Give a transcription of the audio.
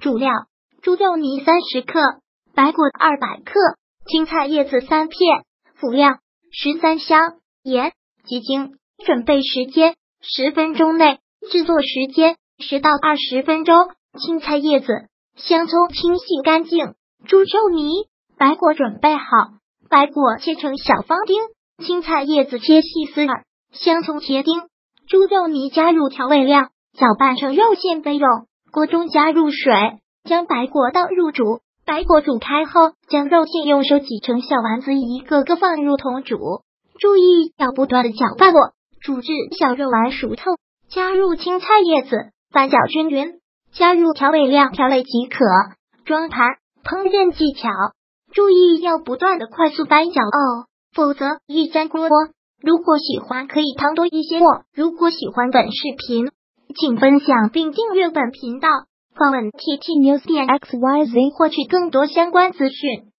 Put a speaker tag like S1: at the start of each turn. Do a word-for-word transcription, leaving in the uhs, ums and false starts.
S1: 主料：猪肉泥三十克，白果二百克，青菜叶子三片。辅料：十三香、盐、鸡精。准备时间：十分钟内。制作时间：十到二十分钟。青菜叶子、香葱清洗干净，猪肉泥、白果准备好，白果切成小方丁，青菜叶子切细丝儿，香葱切丁，猪肉泥加入调味料，搅拌成肉馅备用。锅中加入水，将白果倒入煮，白果煮开后，将肉馅用手挤成小丸子，一个个放入桶煮。注意要不断的搅拌过，煮至小肉丸熟透。加入青菜叶子，翻搅均匀，加入调味料调味即可。装盘。烹饪技巧：注意要不断的快速翻搅哦，否则易粘锅。如果喜欢可以汤多一些哦。如果喜欢本视频，请分享并订阅本频道，访问 T T News 点 X Y Z 获取更多相关资讯。